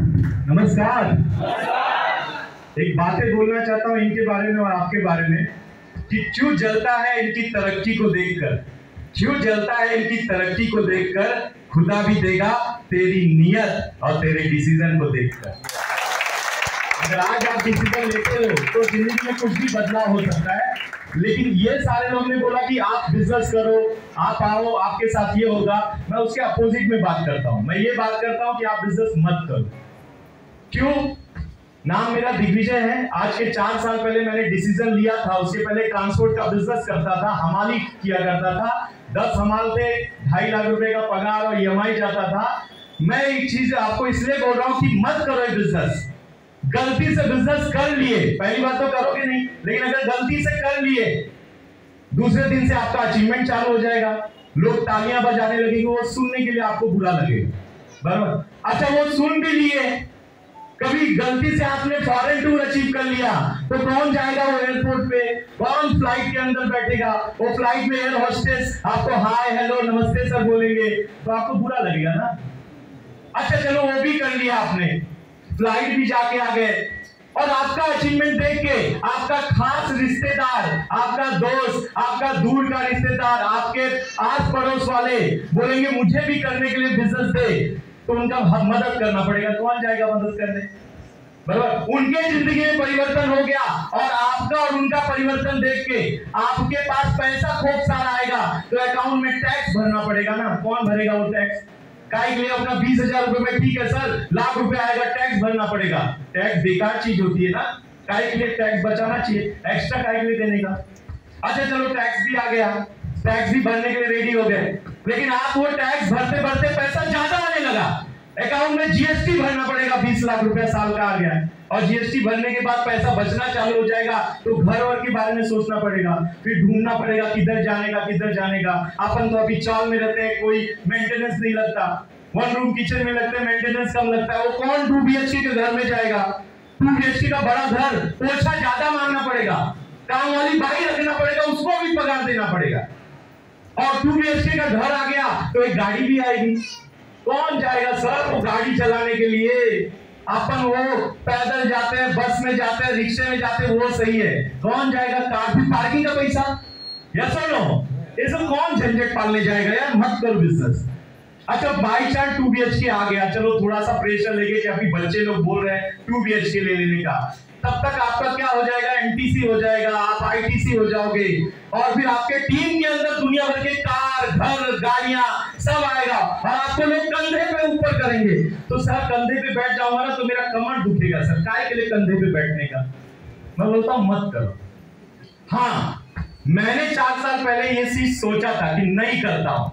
नमस्कार। एक बातें बोलना चाहता हूँ इनके बारे में और आपके बारे में कि क्यों जलता है इनकी तरक्की को देखकर, क्यों जलता है इनकी तरक्की को देखकर, खुदा भी देगा तेरी नियत और तेरे डिसीजन को देखकर। अगर आज आप डिसीजन लेते हो तो जिंदगी में कुछ भी बदलाव हो सकता है, लेकिन ये सारे लोग ने बोला कि आप बिजनेस करो, आप आओ, आपके साथ ये होगा। मैं उसके अपोजिट में बात करता हूँ। मैं ये बात करता हूँ कि आप बिजनेस मत करो। क्यों? नाम मेरा दिग्विजय है। आज के 4 साल पहले मैंने डिसीजन लिया था। उसके पहले ट्रांसपोर्ट का बिजनेस करता था, हमाली किया करता था। 10 हमाल थे, 2.5 लाख रुपए का पगार और EMI जाता था। मैं एक चीज आपको इसलिए बोल रहा हूँ कि मत करो ये बिजनेस। गलती से बिजनेस कर लिए, पहली बात तो करोगे नहीं, लेकिन अगर गलती से कर लिए, दूसरे दिन से आपका अचीवमेंट चालू हो जाएगा। लोग तालियां बजाने लगेंगे, वो सुनने के लिए आपको बुरा लगेगा, बराबर? अच्छा, वो सुन भी लिए, कभी गलती से आपने फॉरेन टूर अचीव कर लिया तो कौन जाएगा वो एयरपोर्ट पे, कौन फ्लाइट के अंदर बैठेगा? वो फ्लाइट में एयर होस्टेस आपको हाय हेलो नमस्ते सर बोलेंगे तो आपको बुरा लगेगा ना। अच्छा चलो, वो भी कर लिया आपने, फ्लाइट भी जाके आ गए, और आपका अचीवमेंट देख के आपका खास रिश्तेदार, आपका दोस्त, आपका दूर का रिश्तेदार, आपके आस पड़ोस वाले बोलेंगे मुझे भी करने के लिए बिजनेस दे, तो उनका मदद करना पड़ेगा। कौन जाएगा मदद करने, बराबर? उनके जिंदगी में परिवर्तन हो गया और आपका और उनका परिवर्तन देख के आपके पास पैसा खूब सारा आएगा, तो अकाउंट में टैक्स भरना पड़ेगा ना। कौन भरेगा वो टैक्स? काहे के लिए? अपना 20,000 रुपए में ठीक है सर, लाख रुपए आएगा, टैक्स भरना पड़ेगा। टैक्स बेकार चीज होती है ना, काहे के लिए टैक्स बचाना चाहिए, एक्स्ट्रा काहे के लिए देने का। अच्छा चलो, टैक्स भी आ गया, टैक्स भी भरने के लिए रेडी हो गए, लेकिन आप वो टैक्स भरते भरते पैसा ज्यादा आने लगा, अकाउंट में GST भरना पड़ेगा, 20 लाख रुपया साल का आ गया, और GST भरने के बाद पैसा बचना चालू हो जाएगा, तो घर और के बारे में सोचना पड़ेगा, फिर ढूंढना पड़ेगा किधर जाने का, किधर जाने का। अपन तो अभी चौल में रहते हैं, कोई मेंटेनेंस नहीं लगता, 1 रूम किचन में लगता है, मेंटेनेंस कम लगता है। वो कौन 2 BHK के घर में जाएगा? 2 BHK का बड़ा घर, पोछा ज्यादा मांगना पड़ेगा, काम वाली बाई रखना पड़ेगा, उसको भी पगार देना पड़ेगा। और 2 BHK का घर आ गया तो एक गाड़ी भी आएगी, कौन जाएगा सर वो गाड़ी चलाने के लिए? अपन वो पैदल जाते हैं, बस में जाते हैं, रिक्शे में जाते हैं, वो सही है। कौन जाएगा? कार भी, पार्किंग का पैसा, यस और नो? ये सब कौन झंझट पालने जाएगा यार? मत करो बिजनेस। अच्छा, बाई चांस 2 BHK आ गया, चलो थोड़ा सा प्रेशर लेके कि अभी बच्चे लोग बोल रहे हैं 2 BHK ले लेने का, तब तक आपका क्या हो जाएगा? NTC हो जाएगा, आप ITC हो जाओगे, और फिर आपके टीम के अंदर दुनिया भर के कार, घर, गाड़ियां सब आएगा, और आपको लोग कंधे पे ऊपर करेंगे। तो सर कंधे पे बैठ जाऊंगा ना तो मेरा कमर दुखेगा। सर काय के लिए कंधे पे बैठने का? मैं बोलता हूं मत करो। हाँ, मैंने 4 साल पहले ये चीज सोचा था कि नहीं करता हूं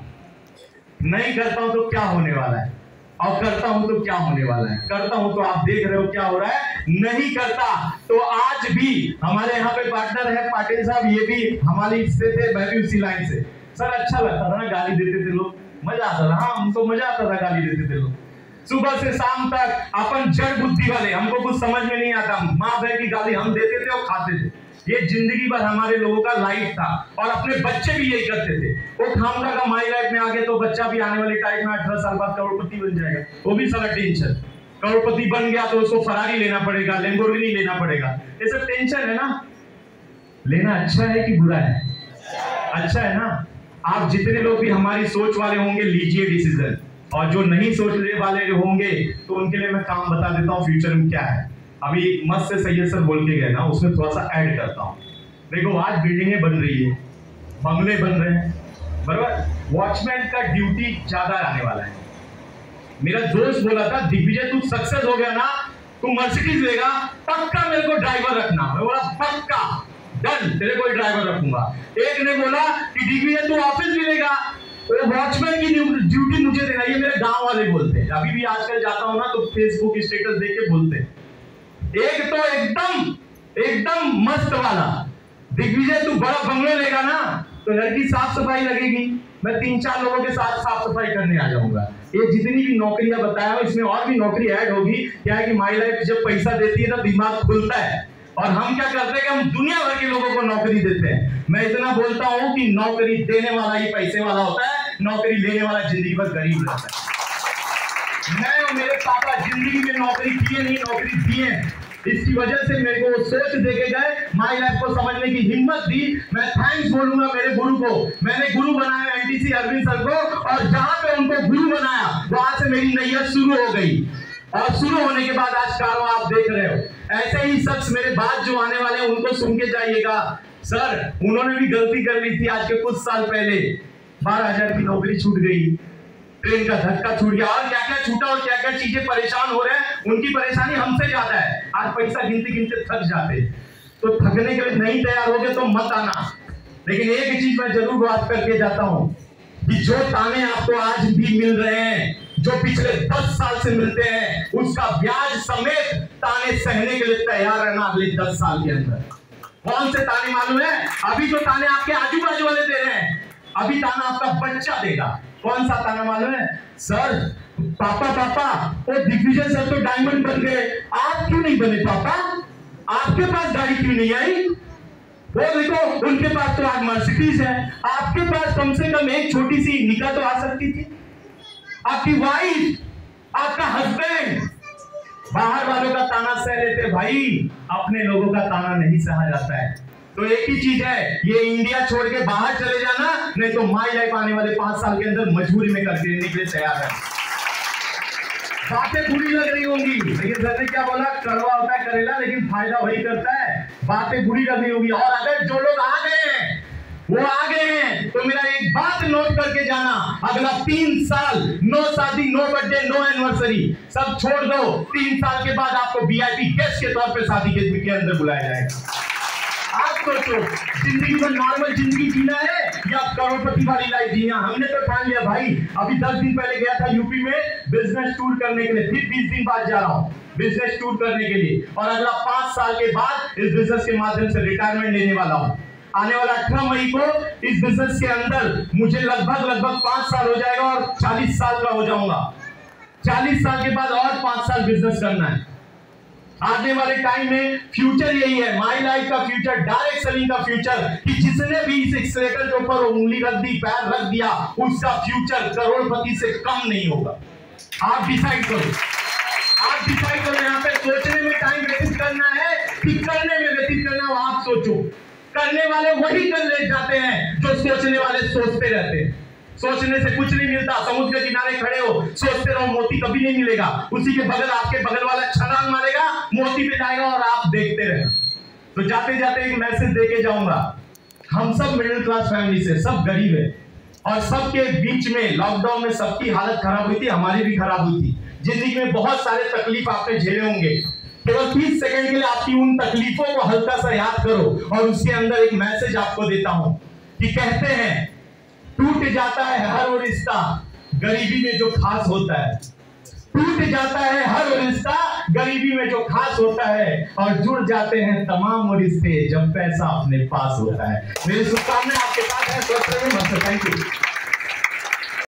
तो क्या होने वाला है, और करता हूं तो क्या होने वाला है। करता हूं तो आप देख रहे हो क्या हो रहा है, नहीं करता तो आज भी हमारे यहाँ पे पार्टनर है पाटिल साहब, ये भी हमारी से थे, मैं भी उसी लाइन से। सर अच्छा लगता था ना, गाली देते थे लोग, मजा आता था। हाँ, हमको मजा आता था, गाली देते थे लोग सुबह से शाम तक। अपन जड़ बुद्धि वाले, हमको कुछ समझ में नहीं आता, माँ बहन की गाली हम देते थे और खाते थे। ये जिंदगी भर हमारे लोगों का लाइफ था, और अपने बच्चे भी यही करते थे। वो खामखा का माई लाइफ में आ गए तो बच्चा भी आने वाले टाइम में 18 साल बाद करोड़पति बन जाएगा, वो भी सारा टेंशन। करोड़पति बन गया तो उसको फरारी लेना पड़ेगा, लैम्बोर्गिनी लेना पड़ेगा, ये सब टेंशन है ना। लेना अच्छा है कि बुरा है? अच्छा है ना। आप जितने लोग भी हमारी सोच वाले होंगे, लीजिए डिसीजन, और जो नहीं सोचने वाले जो होंगे तो उनके लिए मैं काम बता देता हूँ फ्यूचर में क्या है। अभी मस्त से सैयद सर बोल के गए ना, उसमें थोड़ा सा ऐड करता हूँ। देखो, आज बिल्डिंगें बन रही है, बंगले बन रहे हैं, बराबर? वॉचमैन का ड्यूटी ज्यादा आने वाला है। मेरा दोस्त बोला था, दिग्विजय तू सक्सेस हो गया ना, तू मर्सिडीज लेगा, पक्का मेरे को ड्राइवर रखना। मैं बोला पक्का, डन, तेरे को ड्राइवर रखूंगा। एक ने बोला कि दिग्विजय तू ऑफिस भी लेगा, वो वॉचमैन की ड्यूटी मुझे देना। ये मेरे गांव वाले बोलते हैं, अभी भी आजकल जाता हूं ना तो फेसबुक स्टेटस देख के बोलते हैं। एक तो एकदम मस्त वाला, दिग्विजय तू बड़ा बंगला लेगा ना तो घर की साफ सफाई लगेगी, मैं 3-4 लोगों के साथ साफ सफाई करने आ जाऊंगा। ये जितनी भी नौकरियां बताया हो, इसमें और भी नौकरी ऐड होगी। क्या है कि माई लाइफ जब पैसा देती है ना, दिमाग खुलता है, और हम क्या करते हैं कि हम दुनिया भर के लोगों को नौकरी देते हैं। मैं इतना बोलता हूं कि नौकरी देने वाला ही पैसे वाला होता है, नौकरी लेने वाला जिंदगी भर गरीब रहता है। मैं और मेरे पापा जिंदगी में नौकरी किए नहीं, नौकरी दिए। इसकी वजह से मेरे को वो सोच दे के गए, माई लाइफ को समझने की हिम्मत दी। मैं थैंक्स बोलूंगा मेरे गुरु को। मैंने गुरु बनाया एनटीसी अरविंद सर को, और जहां पे उनको गुरु बनाया वहां से मेरी नैया शुरू हो गई। और शुरू होने के बाद आज कारवां आप देख रहे हो। ऐसे ही शख्स मेरे बाद जो आने वाले हैं उनको सुन के जाइएगा। सर उन्होंने भी गलती कर ली थी आज के कुछ साल पहले। 12,000 की नौकरी छूट गई, ट्रेन का धक्का छूट गया, और क्या क्या छूटा और क्या क्या चीजें परेशान हो रहे हैं। उनकी परेशानी हमसे ज्यादा है। आज पैसा गिनते गिनते थक जाते, तो थकने के लिए नहीं तैयार हो गए तो मत आना। लेकिन एक चीज मैं जरूर बात करके जाता हूं कि जो ताने आपको आज भी मिल रहे हैं, जो पिछले 10 साल से मिलते हैं, उसका ब्याज समेत ताने सहने के लिए तैयार रहना अगले 10 साल के अंदर। कौन से ताने मालूम है? अभी तो ताने आपके आजू बाजू वाले दे रहे हैं, अभी ताना आपका बच्चा देगा। कौन सा ताना मालूम है? सर पापा वो दिग्विजय सर तो डायमंड बन गए, आप क्यों नहीं बने पापा? आपके पास गाड़ी क्यों नहीं आई? वो देखो उनके पास तो आज मर्सिडीज है, आपके पास कम से कम एक छोटी सी निका तो आ सकती थी। आपकी वाइफ, आपका हस्बैंड बाहर वालों का ताना सह लेते भाई, अपने लोगों का ताना नहीं सहा जाता है। तो एक ही चीज है, ये इंडिया छोड़ के बाहर चले जाना, नहीं तो माई लाइफ आने वाले 5 साल के अंदर मजबूरी में कर देने के लिए तैयार है। बातें बुरी लग रही होंगी, लेकिन सर ने क्या बोला? कड़वा होता है करेला, लेकिन फायदा वही करता है। बातें बुरी लग रही होंगी, और अगर जो लोग आ गए हैं वो आ गए हैं, तो मेरा एक बात नोट करके जाना, अगला 3 साल नो शादी, नो बर्थडे, नो एनिवर्सरी, सब छोड़ दो। 3 साल के बाद आपको वीआईपी गेस्ट के तौर पे शादी के अंदर बुलाया जाएगा। आप सोचो, जिंदगी में नॉर्मल जिंदगी जीना है या करोड़पति वाली लाइफ जीना? हमने तो ठान लिया भाई। अभी 10 दिन पहले गया था यूपी में बिजनेस टूर करने के लिए, फिर 20 दिन बाद जा रहा हूँ बिजनेस टूर करने के लिए, और अगला 5 साल के बाद इस बिजनेस के माध्यम से रिटायरमेंट लेने वाला हूँ। आने वाला 18 मई को इस बिजनेस के अंदर मुझे लगभग 5 साल हो जाएगा और 40 साल का हो जाऊंगा। 40 साल के बाद और 5 साल बिजनेस करना है। आने वाले टाइम में फ्यूचर यही है, माई लाइफ का फ्यूचर, डायरेक्ट सेलिंग का फ्यूचर, कि जिसने भी इस एक्सीलेटर के ऊपर उंगली रख दी, पैर रख दिया, उसका फ्यूचर करोड़पति से कम नहीं होगा। आप डिसाइड करो, आप डिसाइड करो। यहाँ पे सोचने में टाइम व्यतीत करना है कि करने में व्यतीत करना हो, आप सोचो। करने वाले वही कर ले जाते हैं जो सोचने वाले सोचते रहते हैं। सोचने से कुछ नहीं मिलता। समुद्र के किनारे खड़े हो, सोचते रहो, मोती कभी नहीं मिलेगा। उसी के बगल आपके बगल वाला छलांग मारेगा, मोती मिल जाएगा, और आप देखते रहे। तो जाते जाते एक मैसेज देके जाऊंगा। हम सब मिडिल क्लास फैमिली से, सब गरीब है, और सबके बीच में लॉकडाउन में सबकी हालत खराब हुई थी, हमारी भी खराब हुई थी। जिंदगी में बहुत सारे तकलीफ आपने झेले होंगे। केवल 30 सेकंड के लिए आपकी उन तकलीफों को हल्का सा याद करो, और उसके अंदर एक मैसेज आपको देता हूं कि कहते हैं टूट जाता है हर वो रिश्ता गरीबी में जो खास होता है। टूट जाता है हर वो रिश्ता गरीबी में जो खास होता है, और जुड़ जाते हैं तमाम वो रिश्ते जब पैसा अपने पास होता है। मेरी शुभकामनाएं आपके साथ है। Thank you.